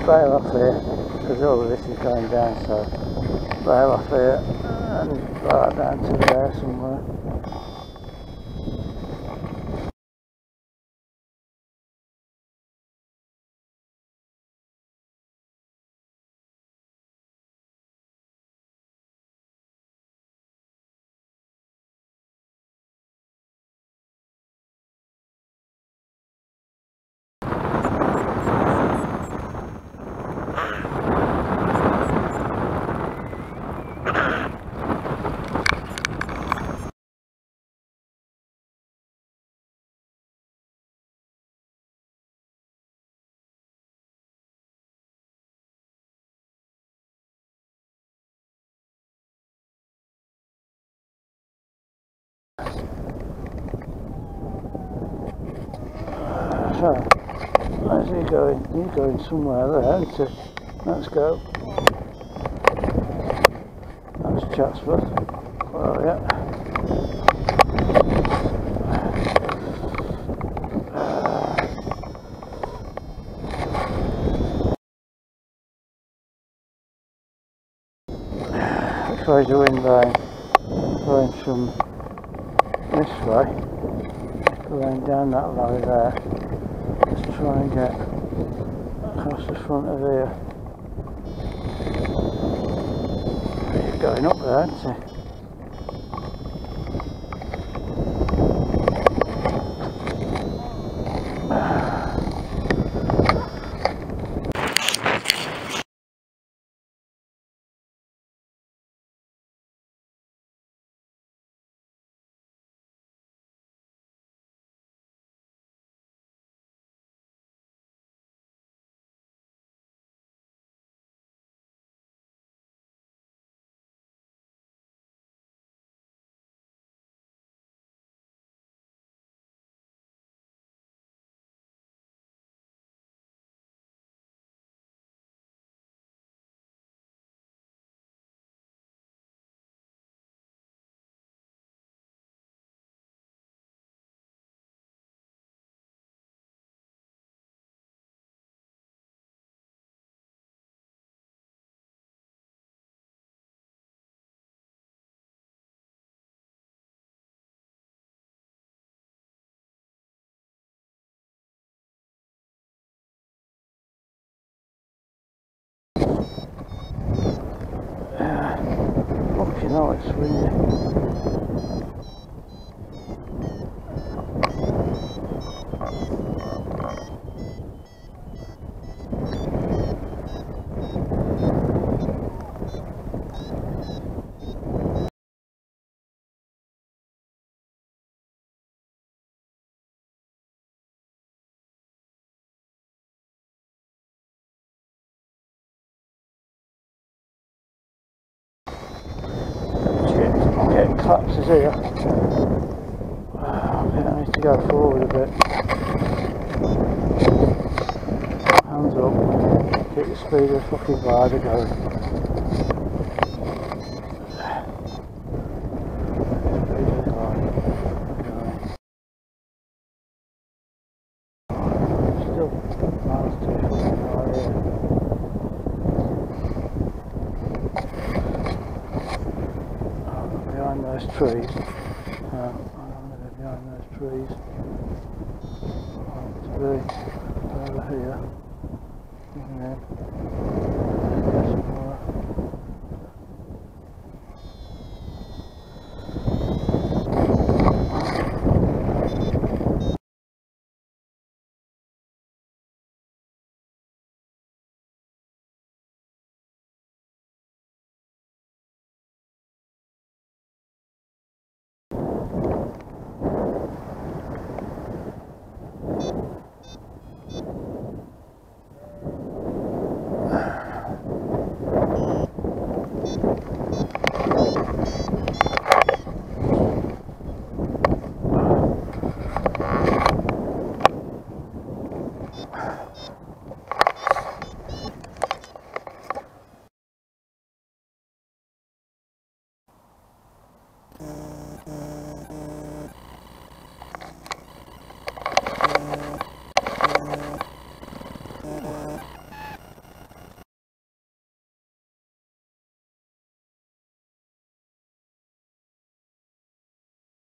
bail off here because all of this is going down, so bail off here and right down to there somewhere. So, where's he going? He's going somewhere there, isn't he? Let's go. That's Chatsworth. Well, yeah. Which way's the wind blowing? Going from this way, going down that valley there. Let's try and get across the front of here. He's going up there, isn't he? You know it's windy. Getting collapses here. I think I need to go forward a bit. Hands up. Keep the speed of the fucking glider going. Still miles too far here. Behind those trees. I'm going to be behind those trees. I want to be over here. And then go somewhere.